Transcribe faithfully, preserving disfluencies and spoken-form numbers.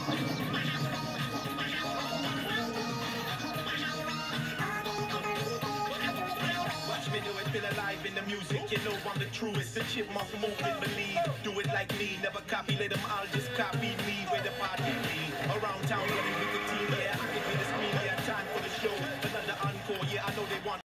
Watch me do it, feel alive in the music. You know I'm the truest. The chipmunk movement, believe. Do it like me, never copy. Let them all just copy me. Where the party be. Alright.